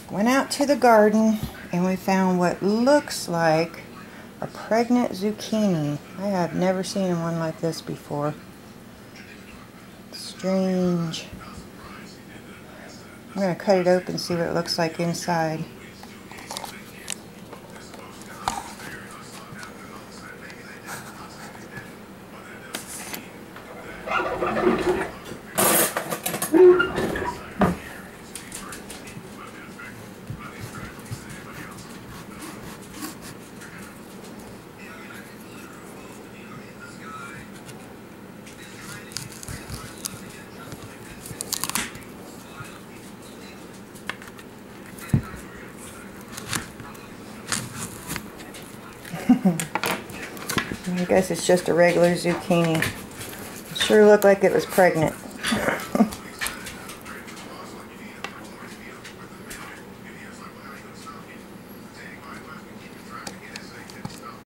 Went out to the garden and we found what looks like a pregnant zucchini. I have never seen one like this before. Strange. I'm going to cut it open and see what it looks like inside. I guess it's just a regular zucchini. It sure looked like it was pregnant.